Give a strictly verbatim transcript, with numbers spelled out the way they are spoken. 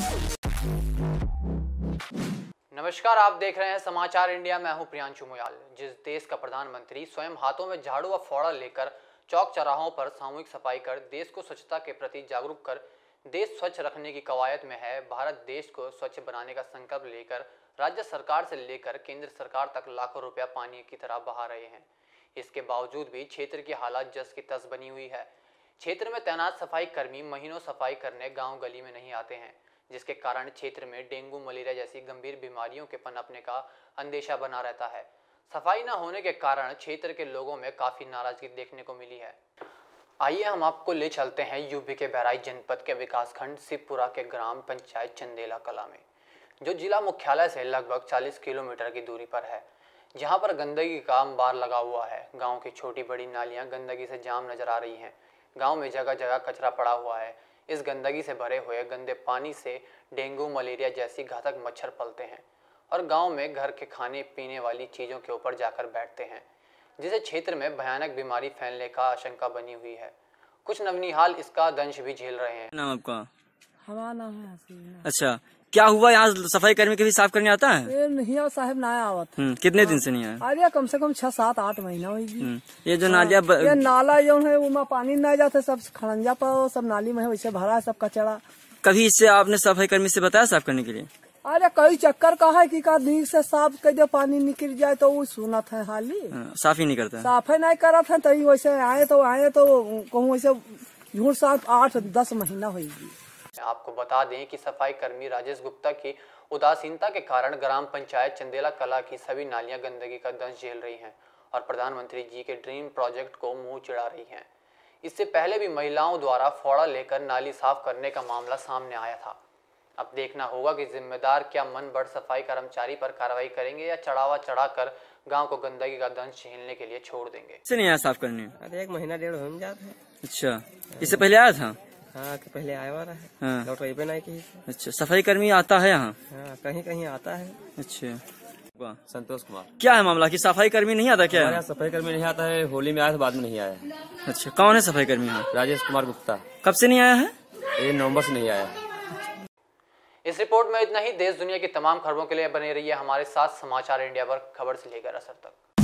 नमस्कार, आप देख रहे हैं समाचार इंडिया। मैं हूं प्रियांशु मोयाल। जिस देश का प्रधानमंत्री स्वयं हाथों में झाड़ू व फावड़ा लेकर चौक चौराहों पर सामूहिक सफाई कर देश को स्वच्छता के प्रति जागरूक कर देश स्वच्छ रखने की कवायद में है, भारत देश को स्वच्छ बनाने का संकल्प लेकर राज्य सरकार से लेकर केंद्र सरकार तक लाखों रुपया पानी की तरह बहा रहे हैं। इसके बावजूद भी क्षेत्र की हालत जस की तस बनी हुई है। क्षेत्र में तैनात सफाई कर्मी महीनों सफाई करने गाँव गली में नहीं आते हैं, जिसके कारण क्षेत्र में डेंगू मलेरिया जैसी गंभीर बीमारियों के पनपने का अंदेशा बना रहता है। सफाई न होने के कारण क्षेत्र के लोगों में काफ़ी नाराजगी देखने को मिली है। आइए हम आपको ले चलते हैं यूपी के बहराइच जनपद के विकासखंड शिवपुरा के ग्राम पंचायत चंदेला कला में, जो जिला मुख्यालय से लगभग चालीस किलोमीटर की दूरी पर है, जहां पर गंदगी का अंबार लगा हुआ है। गाँव की छोटी बड़ी नालियाँ गंदगी से जाम नजर आ रही हैं। गाँव में जगह जगह कचरा पड़ा हुआ है। इस गंदगी से भरे हुए गंदे पानी से डेंगू मलेरिया जैसी घातक मच्छर पलते हैं और गांव में घर के खाने पीने वाली चीज़ों के ऊपर जाकर बैठते हैं, जिससे क्षेत्र में भयानक बीमारी फैलने का आशंका बनी हुई है। कुछ नवनिहाल इसका दंश भी झेल रहे हैं। नाम आपका? हमारा नाम है हसीना। अच्छा, क्या हुआ? यहाँ सफाई कर्मी कभी साफ करने आता है? ये नहीं और साहब ना आवत। कितने दिन से नहीं आया? अरे कम से कम छह सात आठ महीना होगी। ये जो नालिया ब... ये नाला जो है वो पानी नहीं जाता, सब खड़ंजा पर सब नाली में है, वैसे भरा है सब कचरा। कभी इससे आपने सफाई कर्मी से बताया साफ करने के लिए? अरे कई चक्कर का है कि का नीक से साफ कर दे, पानी निकल जाए तो वो सुनत है हाली। साफ ही नहीं करता, साफ नहीं करत है। तभी वैसे आए तो आए तो कहूँ वैसे झूठ साफ आठ दस महीना होगी। आपको बता दें कि सफाई कर्मी राजेश गुप्ता की उदासीनता के कारण ग्राम पंचायत चंदेला कला की सभी नालियां गंदगी का दंश झेल रही हैं और प्रधानमंत्री जी के ड्रीम प्रोजेक्ट को मुंह चिढ़ा रही हैं। इससे पहले भी महिलाओं द्वारा फावड़ा लेकर नाली साफ करने का मामला सामने आया था। अब देखना होगा कि जिम्मेदार क्या मन बढ़ सफाई कर्मचारी पर कार्रवाई करेंगे या चढ़ावा चढ़ाकर गांव को गंदगी का दंश झेलने के लिए छोड़ देंगे। इससे नहीं आया साफ करने? अरे एक महीना डेढ़ हो जाता है। अच्छा, इससे पहले आया था? हाँ, कि पहले आया हुआ रहा है। हाँ। लौट रही नहीं की। अच्छा, सफाई कर्मी आता है यहाँ? हाँ, कहीं कहीं आता है। अच्छा, संतोष कुमार। क्या है मामला कि सफाई कर्मी नहीं आता? क्या है? सफाई कर्मी नहीं आता है, होली में आया था, बाद में नहीं आया है। अच्छा, कौन है सफाई कर्मी यहाँ? राजेश कुमार गुप्ता। कब से नहीं आया है? ये नवंबर से नहीं आया। इस रिपोर्ट में इतना ही। देश दुनिया की तमाम खबरों के लिए बने रहिए हमारे साथ समाचार इंडिया पर, खबर से लेकर असर तक।